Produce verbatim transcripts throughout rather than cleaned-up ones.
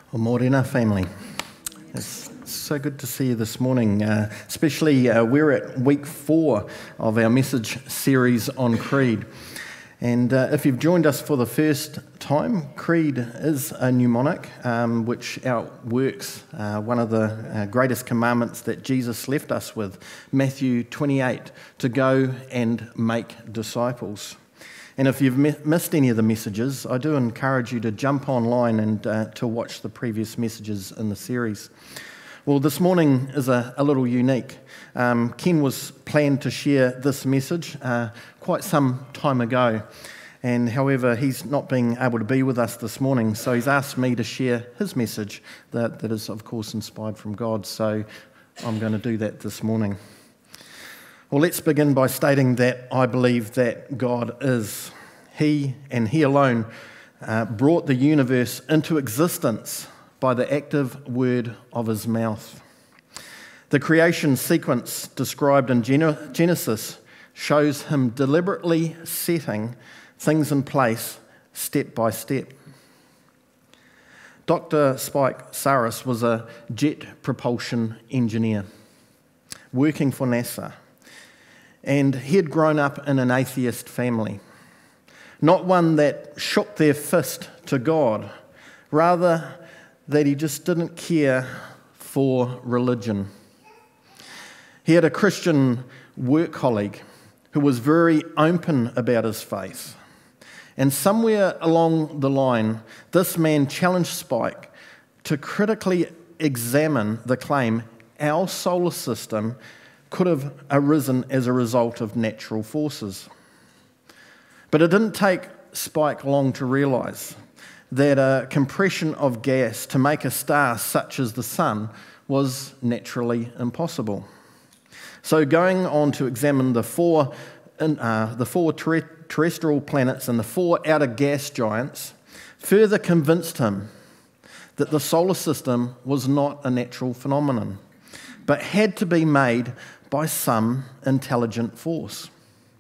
Well, Morena family, it's so good to see you this morning, uh, especially uh, we're at week four of our message series on Creed. And uh, if you've joined us for the first time, Creed is a mnemonic um, which outworks uh, one of the uh, greatest commandments that Jesus left us with, Matthew twenty-eight, to go and make disciples. And if you've missed any of the messages, I do encourage you to jump online and uh, to watch the previous messages in the series. Well, this morning is a, a little unique. Um, Ken was planned to share this message uh, quite some time ago, and however, he's not being able to be with us this morning, so he's asked me to share his message that, that is, of course, inspired from God, so I'm going to do that this morning. Well, let's begin by stating that I believe that God is. He, and He alone, uh, brought the universe into existence by the active word of His mouth. The creation sequence described in Gen- Genesis shows Him deliberately setting things in place step by step. Doctor Spike Saris was a jet propulsion engineer working for NASA. And he had grown up in an atheist family, not one that shook their fist to God, rather that he just didn't care for religion. He had a Christian work colleague who was very open about his faith. And somewhere along the line, this man challenged Spike to critically examine the claim our solar system could have arisen as a result of natural forces. But it didn't take Spike long to realise that a compression of gas to make a star such as the sun was naturally impossible. So going on to examine the four, uh, the four ter- terrestrial planets and the four outer gas giants further convinced him that the solar system was not a natural phenomenon, but had to be made by some intelligent force.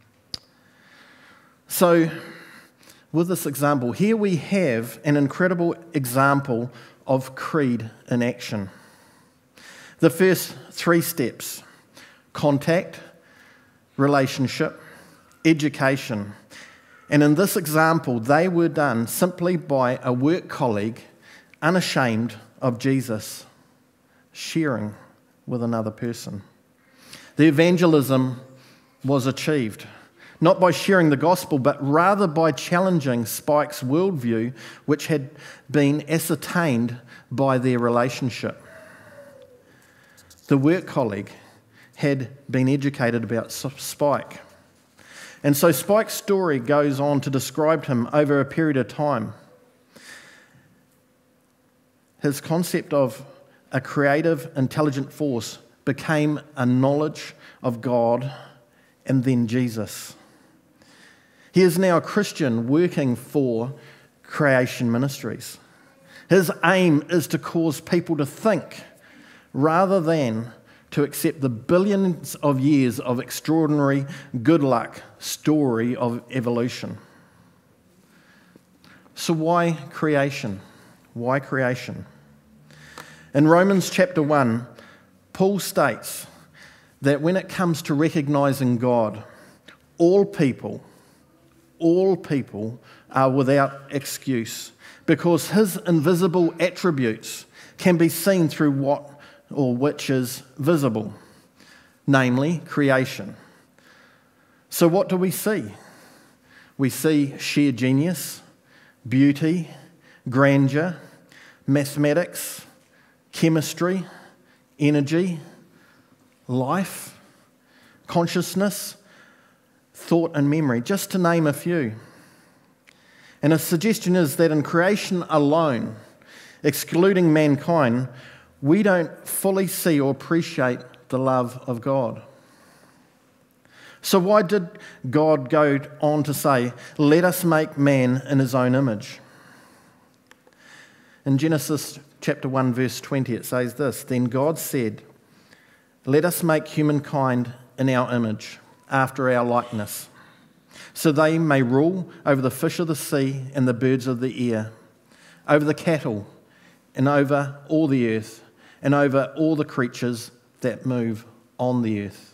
So, with this example, here we have an incredible example of Creed in action. The first three steps: contact, relationship, education. And in this example, they were done simply by a work colleague unashamed of Jesus, sharing with another person. The evangelism was achieved, not by sharing the gospel, but rather by challenging Spike's worldview, which had been ascertained by their relationship. The work colleague had been educated about Spike. And so Spike's story goes on to describe him over a period of time. His concept of a creative, intelligent force became a knowledge of God and then Jesus. He is now a Christian working for Creation Ministries. His aim is to cause people to think rather than to accept the billions of years of extraordinary good luck story of evolution. So why creation? Why creation? In Romans chapter one, Paul states that when it comes to recognising God, all people, all people are without excuse because His invisible attributes can be seen through what or which is visible, namely creation. So what do we see? We see sheer genius, beauty, grandeur, mathematics, chemistry, energy, life, consciousness, thought and memory, just to name a few. And a suggestion is that in creation alone, excluding mankind, we don't fully see or appreciate the love of God. So why did God go on to say, "Let us make man in his own image"? In Genesis chapter one, verse twenty, it says this: "Then God said, 'Let us make humankind in our image, after our likeness, so they may rule over the fish of the sea and the birds of the air, over the cattle and over all the earth, and over all the creatures that move on the earth.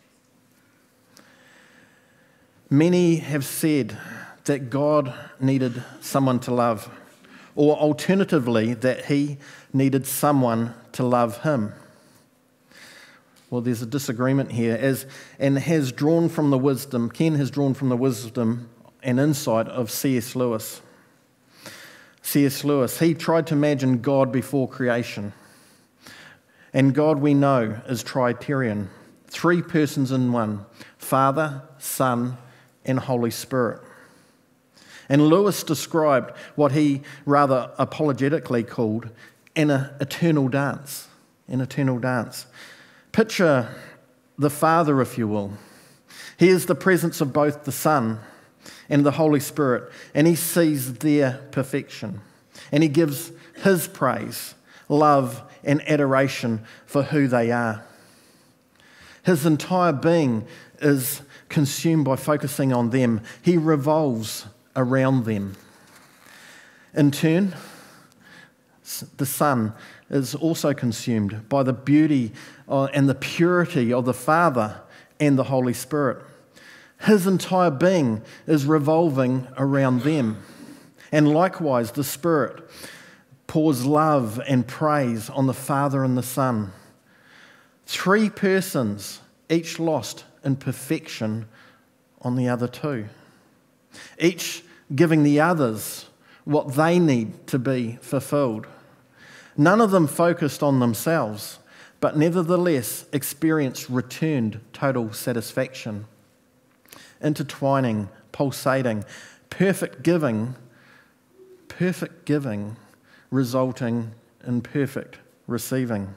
Many have said that God needed someone to love, or alternatively, that he needed someone to love him. Well, there's a disagreement here, as and has drawn from the wisdom, Ken has drawn from the wisdom and insight of C S Lewis. C S Lewis, he tried to imagine God before creation. And God, we know, is Tritarian. Three persons in one: Father, Son, and Holy Spirit. And Lewis described what he rather apologetically called an eternal dance. An eternal dance. Picture the Father, if you will. He is the presence of both the Son and the Holy Spirit, and he sees their perfection. And he gives his praise, love, and adoration for who they are. His entire being is consumed by focusing on them. He revolves around them. In turn, the Son is also consumed by the beauty and the purity of the Father and the Holy Spirit. His entire being is revolving around them. And likewise, the Spirit pours love and praise on the Father and the Son. Three persons, each lost in perfection on the other two. Each giving the others what they need to be fulfilled. None of them focused on themselves, but nevertheless experienced returned total satisfaction. Intertwining, pulsating, perfect giving, perfect giving resulting in perfect receiving.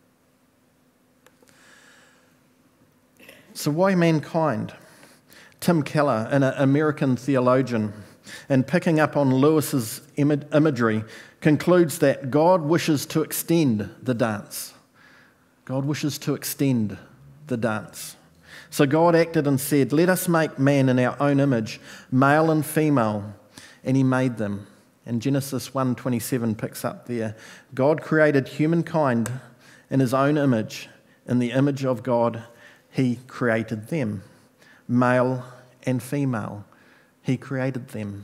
So why mankind? Tim Keller, an American theologian, in picking up on Lewis's imagery, concludes that God wishes to extend the dance. God wishes to extend the dance. So God acted and said, "Let us make man in our own image, male and female," and he made them. And Genesis one twenty-seven picks up there. God created humankind in his own image. In the image of God, he created them. Male and female, he created them.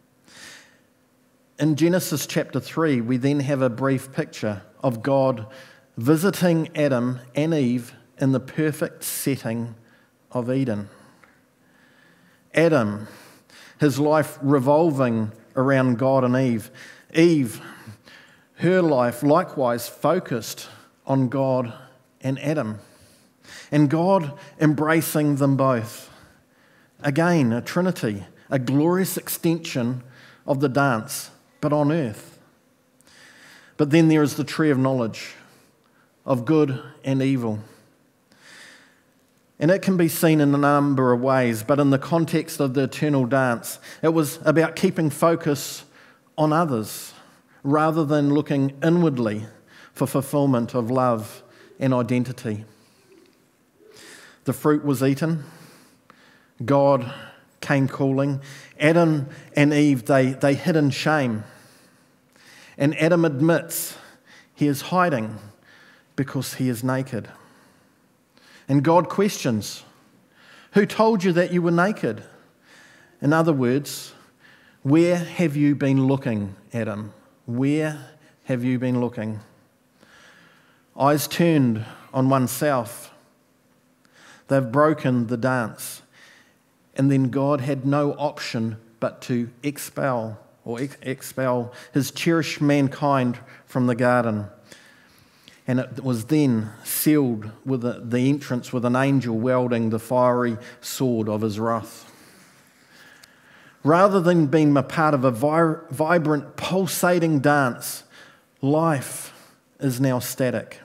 In Genesis chapter three, we then have a brief picture of God visiting Adam and Eve in the perfect setting of Eden. Adam, his life revolving around God and Eve. Eve, her life likewise focused on God and Adam. And God embracing them both. Again, a trinity, a glorious extension of the dance, but on earth. But then there is the tree of knowledge, of good and evil. And it can be seen in a number of ways, but in the context of the eternal dance, it was about keeping focus on others rather than looking inwardly for fulfillment of love and identity. The fruit was eaten. God came calling. Adam and Eve, they, they hid in shame. And Adam admits he is hiding because he is naked. And God questions, "Who told you that you were naked?" In other words, where have you been looking, Adam? Where have you been looking? Eyes turned on oneself. They've broken the dance. And then God had no option but to expel or ex- expel his cherished mankind from the garden. And it was then sealed with a, the entrance with an angel wielding the fiery sword of his wrath. Rather than being a part of a vi- vibrant, pulsating dance, life is now static.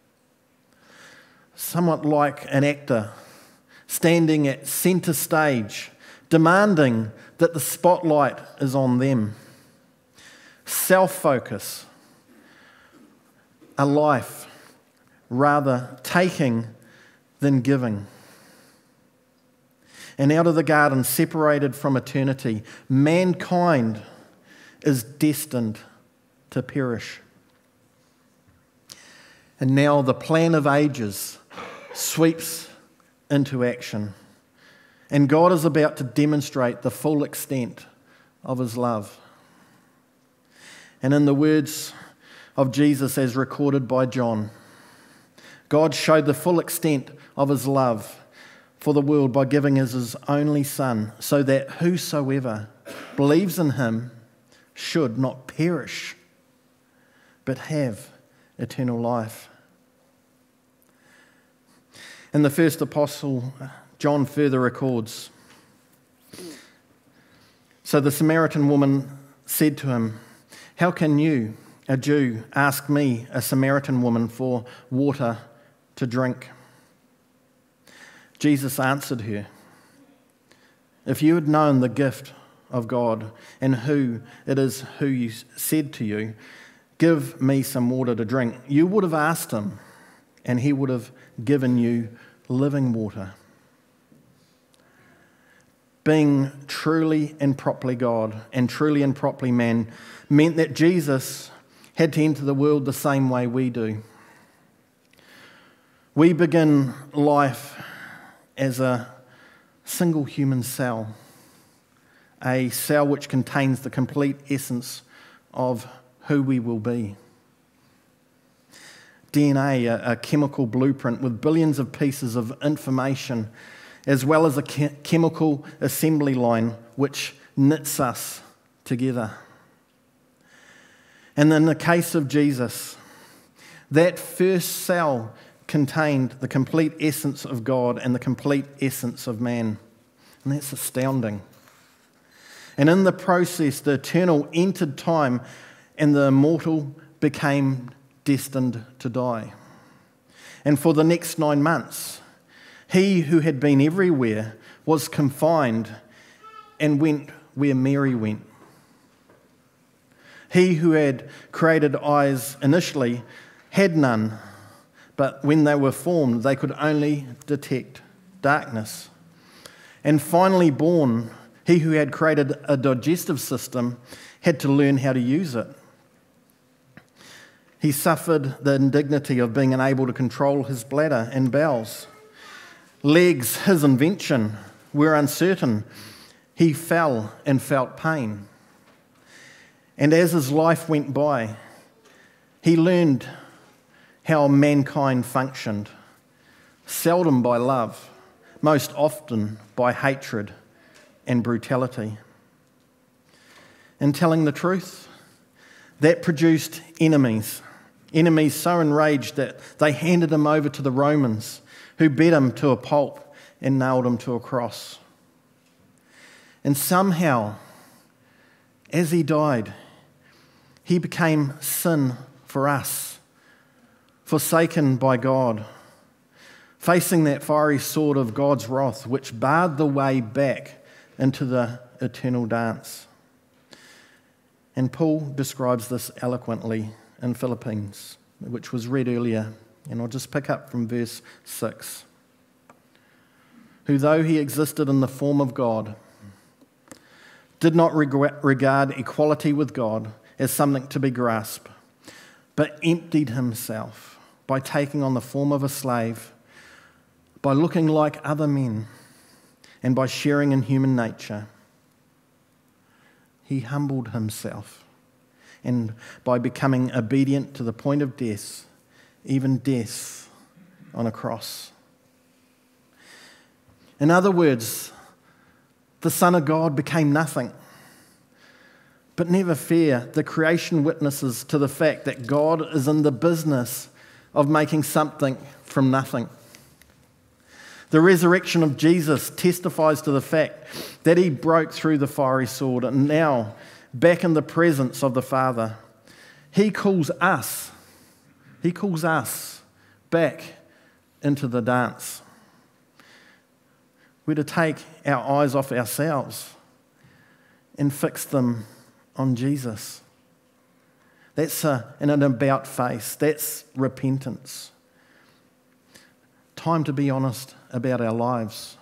Somewhat like an actor standing at centre stage, demanding that the spotlight is on them. Self-focus. A life rather taking than giving. And out of the garden, separated from eternity, mankind is destined to perish. And now the plan of ages sweeps into action. And God is about to demonstrate the full extent of his love. And in the words of Jesus as recorded by John, God showed the full extent of his love for the world by giving us his only Son, so that whosoever believes in him should not perish, but have eternal life. And the first apostle, John, further records, so the Samaritan woman said to him, "How can you, a Jew, ask me, a Samaritan woman, for water to drink?" Jesus answered her, "If you had known the gift of God and who it is who you said to you, 'Give me some water to drink,' you would have asked him, and he would have given you living water." Being truly and properly God and truly and properly man meant that Jesus had to enter the world the same way we do. We begin life as a single human cell, a cell which contains the complete essence of who we will be. D N A, a, a chemical blueprint with billions of pieces of information, as well as a che- chemical assembly line which knits us together. And in the case of Jesus, that first cell contained the complete essence of God and the complete essence of man. And that's astounding. And in the process, the eternal entered time and the immortal became destined to die. And for the next nine months, he who had been everywhere was confined and went where Mary went. He who had created eyes initially had none, but when they were formed, they could only detect darkness. And finally born, he who had created a digestive system had to learn how to use it. He suffered the indignity of being unable to control his bladder and bowels. Legs, his invention, were uncertain. He fell and felt pain. And as his life went by, he learned how mankind functioned, seldom by love, most often by hatred and brutality. In telling the truth, that produced enemies, enemies so enraged that they handed him over to the Romans, who beat him to a pulp and nailed him to a cross. And somehow, as he died, he became sin for us, forsaken by God, facing that fiery sword of God's wrath, which barred the way back into the eternal dance. And Paul describes this eloquently in Philippians, which was read earlier, and I'll just pick up from verse six. Who, though he existed in the form of God, did not regard equality with God as something to be grasped, but emptied himself by taking on the form of a slave, by looking like other men, and by sharing in human nature. He humbled himself, and by becoming obedient to the point of death, even death on a cross. In other words, the Son of God became nothing. But never fear, the creation witnesses to the fact that God is in the business of making something from nothing. The resurrection of Jesus testifies to the fact that he broke through the fiery sword, and now, back in the presence of the Father, he calls us, he calls us back into the dance. We're to take our eyes off ourselves and fix them on Jesus. That's a, an about face. That's repentance. Time to be honest about our lives.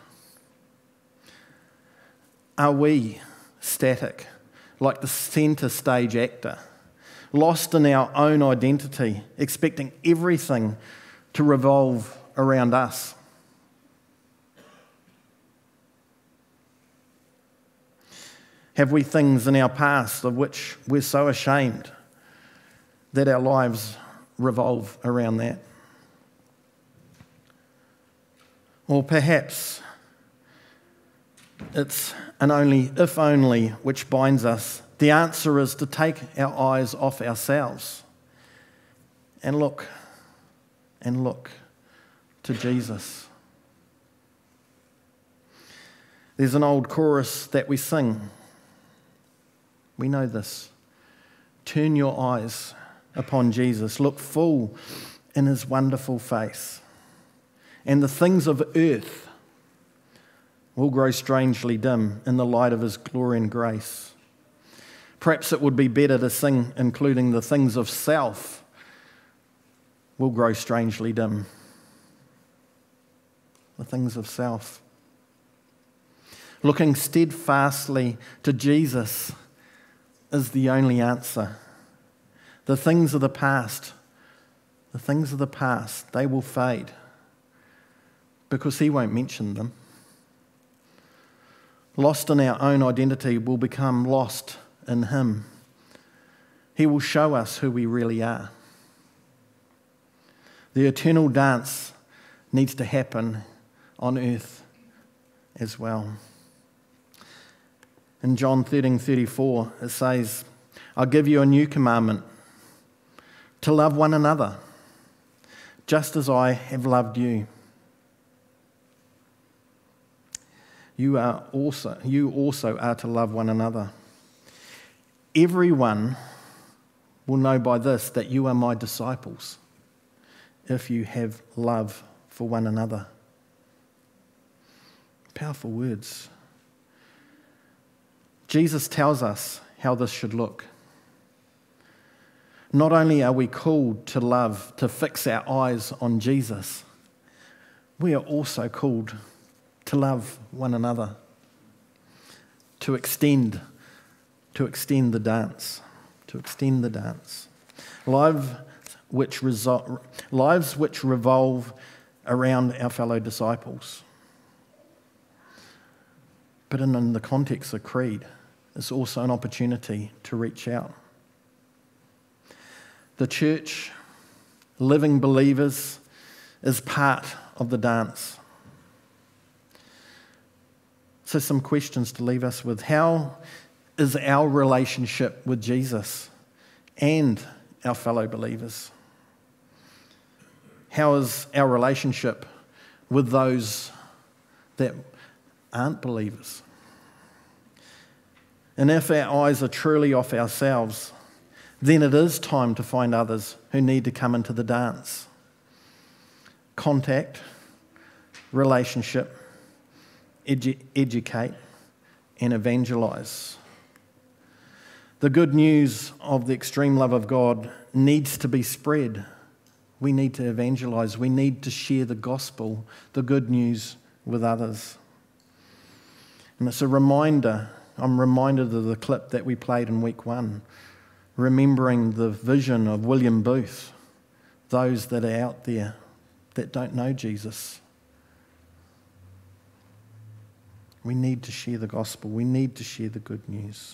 Are we static, like the centre stage actor, lost in our own identity, expecting everything to revolve around us. Have we things in our past of which we're so ashamed that our lives revolve around that? Or perhaps it's an only, if only, which binds us. The answer is to take our eyes off ourselves and look, and look to Jesus. There's an old chorus that we sing. We know this. Turn your eyes upon Jesus. Look full in his wonderful face. And the things of earth will grow strangely dim in the light of his glory and grace. Perhaps it would be better to sing, including the things of self will grow strangely dim. The things of self. Looking steadfastly to Jesus is the only answer. The things of the past, the things of the past, they will fade because he won't mention them. Lost in our own identity will become lost in him. He will show us who we really are. The eternal dance needs to happen on earth as well. In John thirteen thirty-four, it says, I'll give you a new commandment, to love one another, just as I have loved you. You are also, you also are to love one another. Everyone will know by this that you are my disciples, if you have love for one another. Powerful words. Jesus tells us how this should look. Not only are we called to love, to fix our eyes on Jesus, we are also called to love one another, to extend, to extend the dance, to extend the dance. Lives which, resol- lives which revolve around our fellow disciples. But in, in the context of creed, it's also an opportunity to reach out. The church, living believers, is part of the dance. So some questions to leave us with. How is our relationship with Jesus and our fellow believers? How is our relationship with those that aren't believers? And if our eyes are truly off ourselves, then it is time to find others who need to come into the dance. Contact, relationship, edu- educate, and evangelize. The good news of the extreme love of God needs to be spread. We need to evangelize. We need to share the gospel, the good news, with others. And it's a reminder. I'm reminded of the clip that we played in week one, remembering the vision of William Booth, those that are out there that don't know Jesus. We need to share the gospel. We need to share the good news.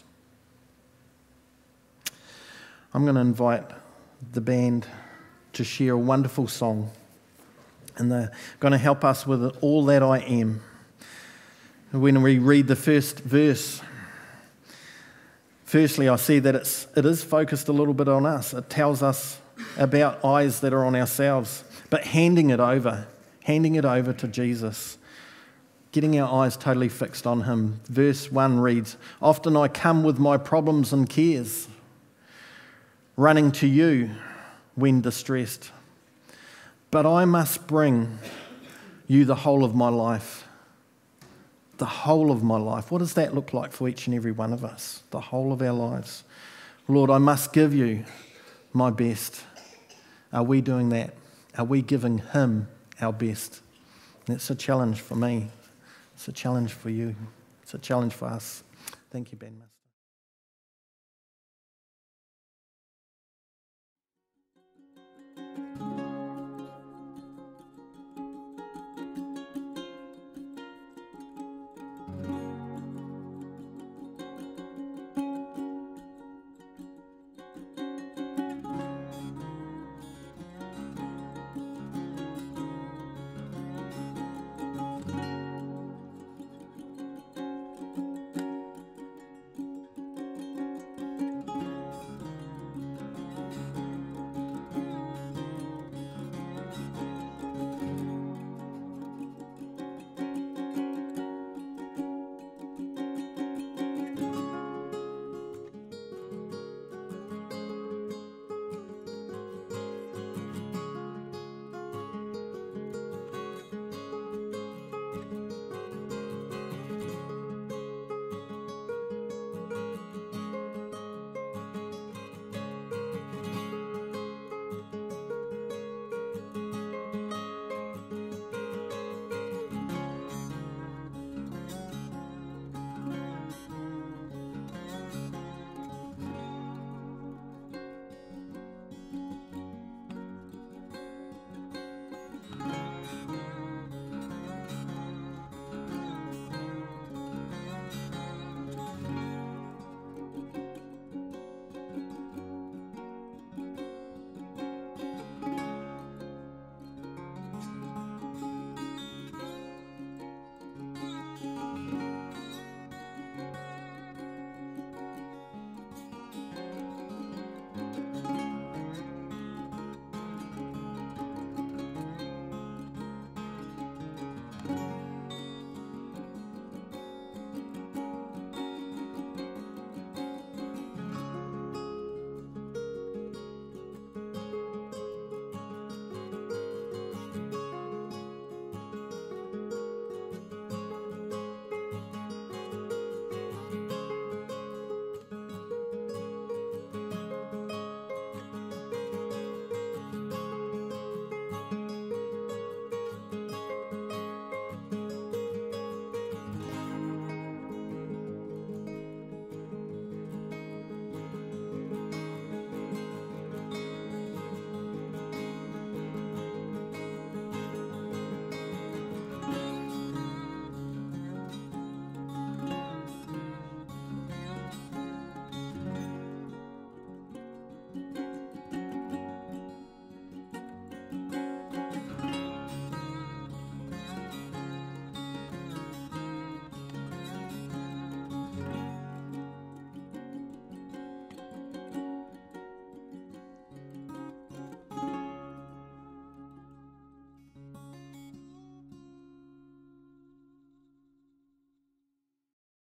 I'm going to invite the band to share a wonderful song, and they're going to help us with All That I Am. When we read the first verse, firstly, I see that it's, it is focused a little bit on us. It tells us about eyes that are on ourselves, but handing it over, handing it over to Jesus, getting our eyes totally fixed on him. Verse one reads, often I come with my problems and cares, running to you when distressed, but I must bring you the whole of my life. The whole of my life. What does that look like for each and every one of us? The whole of our lives. Lord, I must give you my best. Are we doing that? Are we giving him our best? And it's a challenge for me. It's a challenge for you. It's a challenge for us. Thank you, Ben.